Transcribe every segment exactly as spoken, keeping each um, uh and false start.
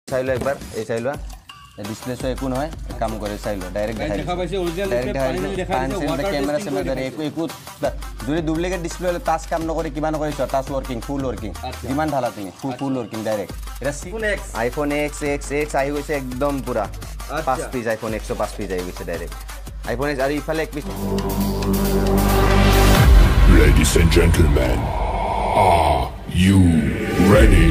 চাই লো একবাৰ এই চাই লোৱা ডিসপ্লে সো একো নহয় কাম কৰে চাই লো ডাইরেক্ট দেখাই দেখা পাইছে অরিজিনাল ডিসপ্লে ফাইনালি দেখা দিছে ওয়াটার ক্যামেরা সেমে ধরে একো একো যদি ডুপ্লিকেট ডিসপ্লে হলে টাচ কাম নকৰে কিমান কৰিছ টাচ ওয়ার্কিং ফুল ওয়ার্কিং যিমান ঢালা তুমি ফুল ফুল ওয়ার্কিং ডাইরেক্ট এটা আইফোন এক্স এক্স এক্স আহি গৈছে একদম পুরা পাঁচ পিস আইফোন একশো পাঁচ পিস আহি গৈছে ডাইরেক্ট আইফোন এক্স আৰু ইফালে এক piece Ladies and gentlemen, are you ready?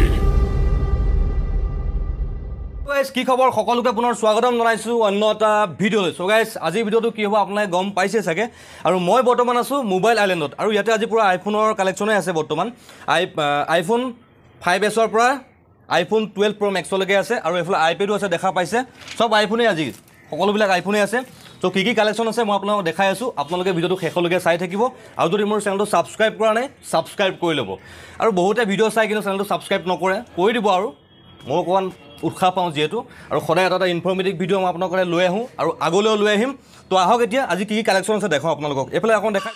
Guys কি খবৰ সকলোকে পুনৰ স্বাগতম জনাইছো অন্য এটা ভিডিঅ'লৈ সো গাইস আজি ভিডিঅ'টো কি হ'ব আপোনালোকে গম পাইছে চাগে আৰু মই বৰ্তমান আছো মোবাইল আইল্যান্ডত আৰু ইয়াতে আজি পুৰা আইফোনৰ কালেকচনে আছে বৰ্তমান আইফোন ফাইভ এছ ৰ পৰা আইফোন টুৱেলভ প্ৰ' মেক্সলৈকে আছে আৰু এফালে আইপেডো আছে দেখা পাইছে সব আইফোনে আজি সকলোবিলাক আইফোনে আছে তো কি কি কালেকচন আছে মই আপোনালোকক দেখাই আছো আপোনালোকে ভিডিঅ'টো শেষলৈকে চাই থাকিব আৰু যদি মোৰ চেনেলটো সাবস্ক্ৰাইব কৰা নাই সাবস্ক্ৰাইব কৰি ল'ব আৰু বহুতে ভিডিঅ' চাই কিন্তু চেনেলটো সাবস্ক্ৰাইব নকৰে কৰি দিব আৰু মই অকণমান উৎসাহ পাওঁ যিহেতু আৰু সদায় এটা এটা ইনফৰ্মেটিভ ভিডিঅ' মই আপোনালোকৰ লৈ আহোঁ আৰু আগলৈও লৈ আহিম তো আহক এতিয়া আজি কি কি কালেকশ্যন আছে দেখাওঁ আপোনালোকক এইফালে অকণ দেখা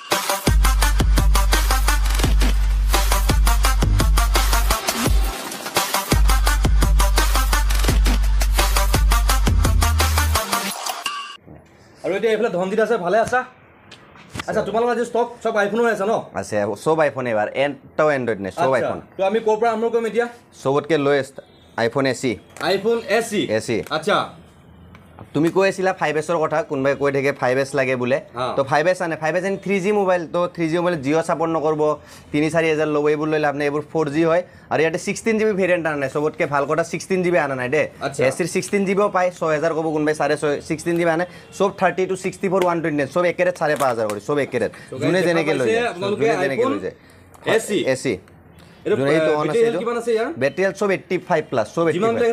আৰু এতিয়া এইফালে ধনজিত আছে ভালে আছা আচ্ছা তোমালোকৰ আজি ষ্টক সব আইফোনৰ আছে ন আছে সব আইফোন এবাৰ এণ্টাও এণ্ড্ৰইড নে সব আইফোন তো আমি ক'ৰ পৰা আৰম্ভ কৰিম এতিয়া সবতকে lowest iPhone S E iPhone S E S E আচ্ছা তুমি কৈ আছিলা ফাইভ এছৰ কথা কোনবাই কৈ থাকে ফাইভ এছ লাগে বোলে তো ফাইভ এছ আনে five S and three G mobile তো three G mobile Jio' support নকৰিব তিনি চাৰি হাজাৰ ল'ব এইবোৰ লৈ লাভ নাই এইবোৰ ফ'ৰ জি হয় আৰু ইয়াতে ছিক্সটিন জিবি ভেৰিয়েণ্ট আনা নাই চবতকৈ ভাল কথা ছিক্সটিন জিবি আনা নাই দেই এচিৰ ছিক্সটিন জিবিও পায় ছয় হাজাৰ ক'ব কোনোবাই চাৰে ছয় ছিক্সটিন জিবি আনে চব thirty two sixty four one twenty চব একেৰে চাৰে পাঁচ হাজাৰ কৰি চব একেৰে যোনে যেনেকৈ লৈ যায় যোনে যেনেকৈ লৈ যায় এচি এচি যোনে এইটো অন আছে বেটেৰী হেল্থ চব এইট্টি ফাইভ প্লাছ চব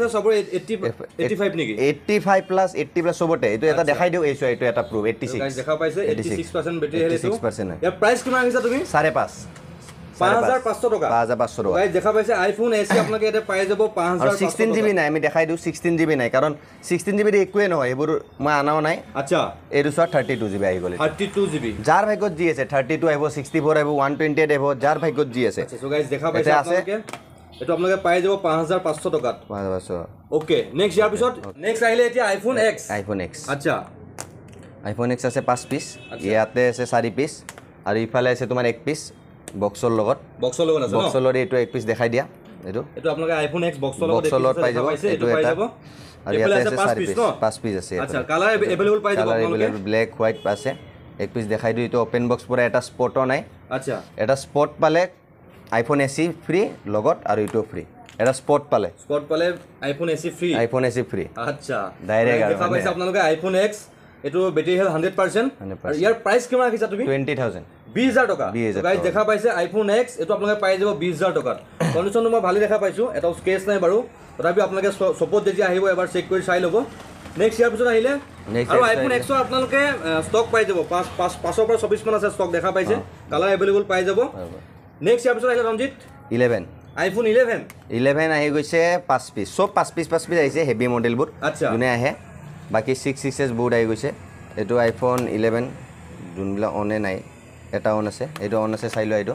eighty five plus eighty plus চবতে এইটো এটা দেখাই দিওঁ এইটো এইটো এটা প্ৰুফ এইট্টি ছিক্স দেখা পাইছে eighty six percent battery health six percent ইয়াৰ প্ৰাইচ কিমান আহিছে তুমি চাৰে পাঁচ পাঁচ হাজাৰ পাঁচশ টকা পাঁচ হাজাৰ পাঁচশ টকা গাইজ দেখা পাইছে আইফোন এসি আপোনালোকে এটা পাই যাব পাঁচ হাজাৰ ছিক্সটিন জিবি নাই আমি দেখাই দিওঁ ছিক্সটিন জিবি নাই কাৰণ ছিক্সটিন জিবি একোৱে নহয় এইবোৰ মই আনাও নাই আচ্ছা এইটো চোৱা থাৰ্টি টু জিবি আহি গ'ল থাৰ্টি টু জিবি যাৰ ভাগ্যত যি আছে থাৰ্টি টু আহিব ছিক্সটি ফ'ৰ আহিব ওৱান টুৱেণ্টি এইট আহিব যাৰ ভাগ্যত যি আছে সো গাইজ দেখা পাইছে আপোনালোকে এটো আপোনালোকে পাই যাব পাঁচ হাজাৰ পাঁচশ টকাত পাঁচ হাজাৰ পাঁচশ ওকে নেক্সট ইয়াৰ পিছত নেক্সট আহিলে এতিয়া আইফোন এক্স আইফোন এক্স আচ্ছা আইফোন এক্স আছে পাঁচ পিচ ইয়াতে আছে চাৰি পিচ আৰু ইফালে আছে তোমাৰ এক পিচ বক্সৰ লগত বক্সৰ লগত আছে বক্সৰ লগত এইটো এক পিচ দেখাই দিয়া এইটো এইটো আপোনালোকে আইফোন এক্স বক্সৰ লগত বক্সৰ লগত পাই যাব এইটো পাই যাব আৰু ইয়াতে আছে চাৰি পিচ পাঁচ পিচ আছে আচ্ছা কালাৰ এভেইলেবল পাই যাব আপোনালোকে ব্লেক হোৱাইট আছে এক পিচ দেখাই দিওঁ এইটো ওপেন বক্স পৰা এটা স্পটো নাই আচ্ছা এটা স্পট পালে আইফোন এসি ফ্ৰী লগত আৰু এইটো ফ্ৰী এটা স্পট পালে স্পট পালে iPhone S E free iPhone S E free আচ্ছা ডাইৰেক্ট দেখা পাইছে আপোনালোকে আইফোন এক্স এটো বেটাৰী হেল্থ হাণ্ড্ৰেড পাৰ্চেণ্ট আৰু ইয়াৰ প্ৰাইচ কিমান ৰাখিছা তুমি টুৱেণ্টি থাউজেণ্ড বিশ হাজাৰ টকা গাইজ দেখা পাইছে আইফোন এক্স এইটো আপোনালোকে পাই যাব বিশ হাজাৰ টকাত কণ্ডিশ্যনটো মই ভালে দেখা পাইছোঁ এটা স্কেচ নাই বাৰু তথাপি আপোনালোকে চপত যেতিয়া আহিব এবাৰ চেক কৰি চাই ল'ব নেক্সট ইয়াৰ পিছত আহিলে আৰু আইফোন এক্সৰ আপোনালোকে ষ্টক পাই যাব পাঁচ পাঁচ পাঁচৰ পৰা চৌবিছ মান আছে ষ্টক দেখা পাইছে কালাৰ এভেইলেবল পাই যাব নেক্সট ইয়াৰ পিছত আহিলে Ranjit eleven iPhone eleven eleven আহি গৈছে পাঁচ পিচ চব পাঁচ পিচ পাঁচ পিচ আহিছে হেভি মডেলবোৰ যোনে আহে বাকী ছিক্স ছিক্সেছ বহুত আহি গৈছে এইটো আইফোন ইলেভেন যোনবিলাক অনে নাই এটা অন আছে এইটো অন আছে চাই লোৱা এইটো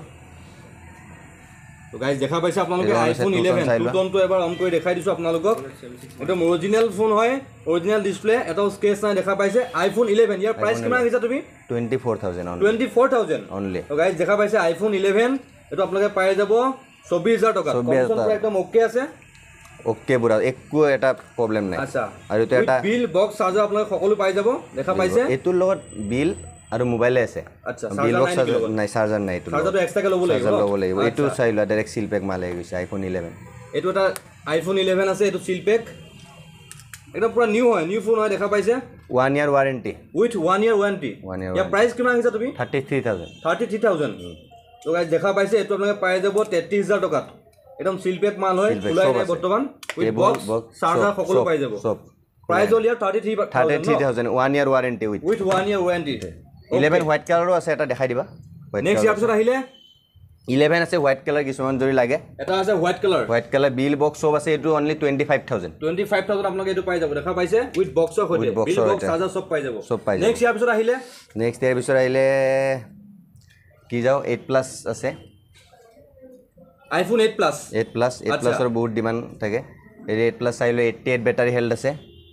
তো গাইজ দেখা পাইছে আপোনালোকে আইফোন ইলেভেন টু টনটো এবাৰ অন কৰি দেখাই দিছোঁ আপোনালোকক এইটো অৰিজিনেল ফোন হয় অৰিজিনেল ডিছপ্লে এটাও স্কেচ নাই দেখা পাইছে আইফোন ইলেভেন ইয়াৰ প্ৰাইচ কিমান আহিছে তুমি twenty four thousand twenty four thousand only তো গাইজ দেখা পাইছে আইফোন ইলেভেন এইটো আপোনালোকে পাই যাব চৌবিছ হাজাৰ টকা একদম অ'কে আছে অ'কে বুঢ়া একো এটা প্ৰব্লেম নাই আচ্ছা আৰু এইটো এটা বিল বক্স চাৰ্জাৰ আপোনালোকে সকলো পাই যাব দেখা পাইছে এইটোৰ লগত বিল আৰু মোবাইলে আছে আচ্ছা বিল বক্স নাই চাৰ্জাৰ নাই এইটো চাৰ্জাৰটো এক্সট্ৰাকে ল'ব লাগিব চাৰ্জাৰ ল'ব লাগিব এইটো চাই লোৱা ডাইৰেক্ট চিল পেক মাল আহি গৈছে আইফোন ইলেভেন এইটো এটা আইফোন ইলেভেন আছে এইটো চিল পেক একদম পুৰা নিউ হয় নিউ ফোন হয় দেখা পাইছে one year warranty with one year warranty ইয়াৰ প্ৰাইচ কিমান আহিছে তুমি thirty three thousand thirty three thousand তো গাইজ দেখা পাইছে এইটো আপোনালোকে পাই যাব তেত্ৰিছ হাজাৰ টকাত একদম চিল পেক মাল হয় ওলাই নাই বৰ্তমান উইথ বক্স চাৰ্জাৰ সকলো পাই যাব চব প্ৰাইচ হ'ল ইয়াৰ thirty three thirty three thousand one year warranty with with one year warranty eleven white কালাৰো আছে এটা দেখাই দিবা নেক্সট ইয়াৰ পিছত আহিলে ইলেভেন আছে হোৱাইট কালাৰ কিছুমান যদি লাগে এটা আছে white colour white colour bill box চব আছে এইটো only twenty five thousand twenty five thousand আপোনালোকে এইটো পাই যাব দেখা পাইছে উইথ বক্সৰ সৈতে বিল বক্স চাৰ্জাৰ চব পাই যাব চব পাই যাব নেক্সট ইয়াৰ পিছত আহিলে নেক্সট ইয়াৰ পিছত আহিলে কি যাওঁ এইট প্লাছ আছে iPhone eight plus eight plus eight প্লাছৰ বহুত ডিমাণ্ড থাকে এই এইট প্লাছ চাই লৈ এইটটি এইট বেটাৰী হেল্থ আছে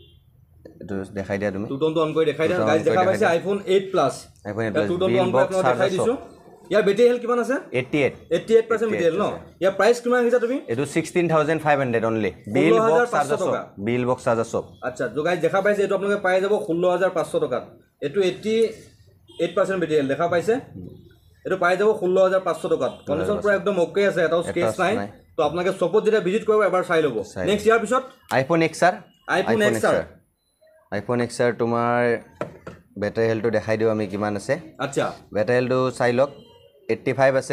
এইটো দেখাই দিয়া তুমি টু টোনটো অন কৰি দেখাই দিয়া গাইজ দেখা পাইছে iPhone eight plus iPhone eight plus টু টোনটো অন কৰি আপোনাক দেখাই দিছো ইয়াৰ বেটাৰী হেল্থ কিমান আছে eighty eight eighty eight percent battery health ন ইয়াৰ প্ৰাইচ কিমান আহিছে তুমি এইটো sixteen thousand five hundred only bill box charger সব বিল বক্স চাৰ্জাৰ সব আচ্ছা তো গাইজ দেখা পাইছে এইটো আপোনালোকে পাই যাব ষোল্ল হাজাৰ পাঁচশ টকাত এইটো eighty eight percent battery health দেখা পাইছে এইটো পাই যাব ষোল্ল হাজাৰ পাঁচশ টকাত কণ্ডিশ্যন পুৰা একদম ওকে আছে এটাও স্কেচ নাই তো আপোনালোকে চপত যেতিয়া ভিজিট কৰিব এবাৰ চাই ল'ব নেক্সট ইয়াৰ পিছত iPhone X R iPhone X R iPhone X R তোমাৰ বেটাৰী হেল্থটো দেখাই দিওঁ আমি কিমান আছে আচ্ছা বেটাৰী হেল্থটো চাই লওক এইটটি ফাইভ আছে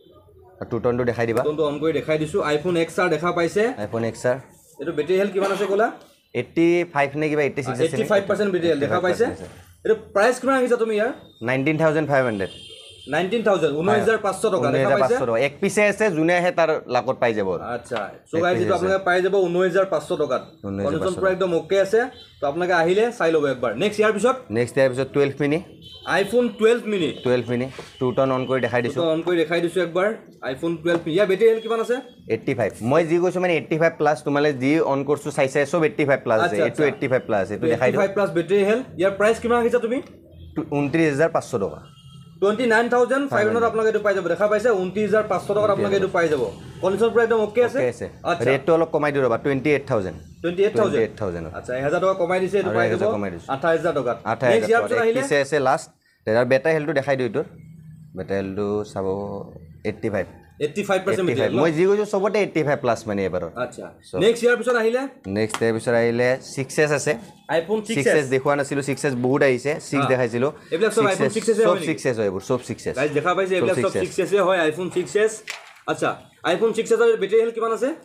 টু টনটো দেখাই দিবা টনটো অন কৰি দেখাই দিছোঁ আইফোন এক্স আৰ দেখা পাইছে আইফোন এক্স আৰ এইটো বেটাৰী হেল্থ কিমান আছে ক'লা এইটটি ফাইভ নে কিবা এইটটি ছিক্স আছে eighty five percent battery health দেখা পাইছে এইটো প্ৰাইচ কিমান আহিছে তুমি ইয়াৰ nineteen thousand five hundred nineteen thousand ঊনৈছ হাজাৰ পাঁচশ টকা দেখা পাইছে এক পিছে আছে যোনে আহে তাৰ লাকত পাই যাব আচ্ছা সো গাইজ এইটো আপোনালোকে পাই যাব ঊনৈছ হাজাৰ পাঁচশ টকাত কণ্ডিশ্যন পুৰা একদম ওকে আছে তো আপোনালোকে আহিলে চাই ল'ব একবাৰ নেক্সট ইয়াৰ পিছত নেক্সট ইয়াৰ পিছত twelve mini iPhone twelve mini twelve mini টু টন অন কৰি দেখাই দিছোঁ অন কৰি দেখাই দিছোঁ একবাৰ আইফোন টুৱেল্ভ মিনি ইয়াৰ বেটাৰী হেল্থ কিমান আছে এইটটি ফাইভ মই যি কৈছোঁ মানে এইটটি ফাইভ প্লাছ তোমালে যি অন কৰিছোঁ চাইছে চব এইটটি ফাইভ প্লাছ আছে এইটো এইটটি ফাইভ প্লাছ এইটো দেখাই দিওঁ ফাইভ প্লাছ বেটাৰী হেল্থ ইয়াৰ প্ৰাইচ কিমান আহিছে তুমি ঊনত্ৰিছ হাজাৰ পাঁচশ টকা twenty nine thousand five hundred আপোনালোকে এইটো পাই যাব দেখা পাইছে ঊনত্ৰিছ হাজাৰ পাঁচশ টকাত আপোনালোকে এইটো পাই যাব কণ্ডিশ্যন পুৰা একদম অ'কে আছে ৰেটটো অলপ কমাই দিওঁ ৰ'বা twenty eight thousand twenty eight thousand eight thousand আচ্ছা এহেজাৰ টকা কমাই দিছে এইটো পাই যাব আঠাইছ হাজাৰ টকাত আঠাইছ হাজাৰ পিছে আছে লাষ্ট তাৰ বেটাৰী হেল্থটো দেখাই দিওঁ এইটোৰ বেটাৰী হেল্থটো চাব eighty five eighty five percent battery মই যি কৈছোঁ চবতে এইটটি ফাইভ প্লাছ মানে এবাৰত আচ্ছা নেক্সট ইয়াৰ পিছত আহিলে নেক্সট ইয়াৰ পিছত আহিলে ছিক্স এছ আছে আইফোন ছিক্স এছ দেখুওৱা নাছিলোঁ ছিক্স এছ বহুত আহিছে ছিক্স দেখাইছিলোঁ এইবিলাক চব আইফোন ছিক্স এছ চব ছিক্স এছ হয় এইবোৰ চব ছিক্স এছ গাইজ দেখা পাইছে এইবিলাক চব ছিক্স এছ হয় আইফোন ছিক্স এছ আচ্ছা আইফোন ছিক্স এছৰ বেটাৰী হেল্থ কিমান আছে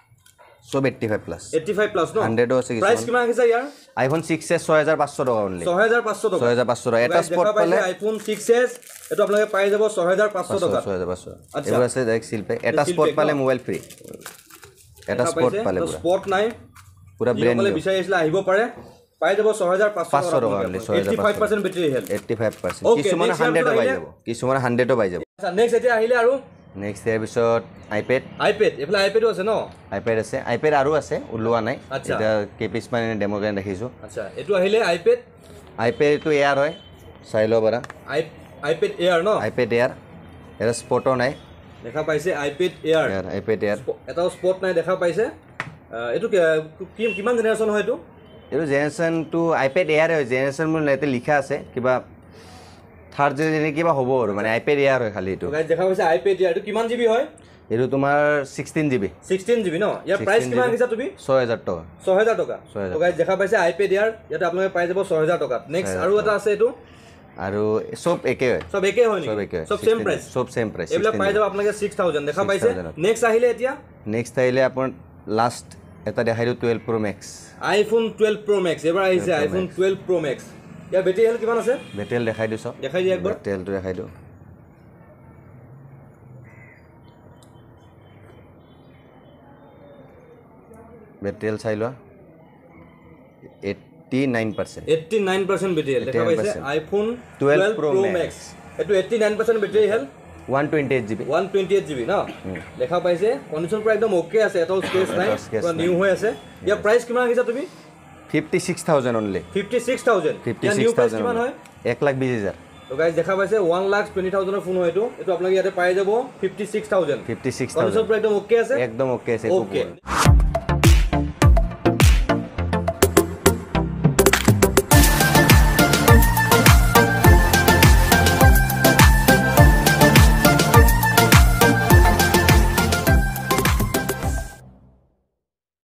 চব eighty five plus eighty five plus ন হাণ্ড্ৰেডো আছে প্ৰাইচ কিমান আহিছে ইয়াৰ আইফোন ছিক্স এছ ছয় হাজাৰ পাঁচশ টকা অনলি ছয় হাজাৰ পাঁচশ টকা ছয় হাজাৰ পাঁচশ টকা এটা স্পট পালে আইফোন ছিক্স এছ এইটো আপোনালোকে পাই যাব ছয় হাজাৰ পাঁচশ টকা ছয় হাজাৰ পাঁচশ এইবোৰ আছে ডাইৰেক্ট চিল পে এটা স্পট পালে মোবাইল ফ্ৰী এটা স্পট পালে স্পট নাই পুৰা ব্ৰেণ্ড নিউ বিচাৰি আহিলে আহিব পাৰে পাই যাব ছয় হাজাৰ পাঁচশ টকা only eighty five percent battery health eighty five percent কিছুমানে হাণ্ড্ৰেডো পাই যাব কিছুমানে হাণ্ড্ৰেডো পাই যাব আচ্ছা নেক্সট এতিয়া আহিলে আৰু নেক্সট ইয়াৰ পিছত আইপেড আইপেড এইফালে আইপেডো আছে ন আইপেড আছে আইপেড আৰু আছে ওলোৱা নাই এতিয়া কেপিছ মানে ডেমো কাৰণে দেখিছোঁ আচ্ছা এইটো আহিলে আইপেড আইপেডটো এয়াৰ হয় চাই ল'ব পাৰা আই আইপেড এয়াৰ ন আইপেড এয়াৰ এটা স্পটো নাই দেখা পাইছে আইপেড এয়াৰ আইপেড এয়াৰ এটাও স্পট নাই দেখা পাইছে এইটো কিমান জেনেৰেশ্যন হয় এইটো এইটো জেনেৰেশ্যনটো আইপেড এয়াৰে হয় জেনেৰেশ্যন মোৰ ইয়াতে লিখা আছে কিবা থাৰ্ড জেনেৰেশ্যন কিবা হ'ব আৰু মানে আইপেড এয়াৰ হয় খালি এইটো দেখা পাইছে আইপেড এয়াৰ এইটো কিমান জিবি হয় এইটো তোমাৰ ছিক্সটিন জিবি ছিক্সটিন জিবি ন ইয়াৰ প্ৰাইচ কিমান আহিছে তুমি ছয় হাজাৰ টকা ছয় হাজাৰ টকা তো গাইজ দেখা পাইছে আইপেড এয়াৰ ইয়াতে আপোনালোকে পাই যাব ছয় হাজাৰ টকাত নেক্সট আৰু এটা আছে এইটো আৰু চব একে হয় সব একে হয় সব একে সব সেম প্ৰাইচ সব সেম প্ৰাইচ এইবিলাক পাই যাব আপোনালোকে ছিক্স থাউজেণ্ড দেখা পাইছে নেক্সট আহিলে এতিয়া নেক্সট আহিলে আপোনাৰ লাষ্ট এটা দেখাই দিওঁ twelve Pro' Max iPhone twelve Pro' Max এবাৰ আহিছে আইফোন টুৱেল্ভ প্ৰ' মেক্স ইয়াৰ বেটাৰী হেল্থ কিমান আছে বেটাৰী হেল্থ দেখাই দিওঁ চব দেখাই দিয়া একবাৰ বেটাৰী হেল্থটো দেখাই দিওঁ বেটাৰী হেল্থ চাই লোৱা eighty nine percent eighty nine percent battery health দেখা পাইছে আইফোন টুৱেল্ভ প্ৰ' মেক্স এইটো eighty nine percent battery health one twenty eight GB one twenty eight GB ন দেখা পাইছে কণ্ডিশ্যন পুৰা একদম অ'কে আছে এটাও স্পেচ নাই পুৰা নিউ হৈ আছে ইয়াৰ প্ৰাইচ কিমান আহিছে তুমি fifty six thousand only fifty six thousand fifty six thousand কিমান হয় এক লাখ বিছ হাজাৰ তো গাইজ দেখা পাইছে ওৱান লাখ টুৱেণ্টি থাউজেণ্ডৰ ফোন হয় এইটো এইটো আপোনালোকে ইয়াতে পাই যাব fifty six thousand fifty six condition পুৰা একদম অ'কে আছে একদম অ'কে আছে অ'কে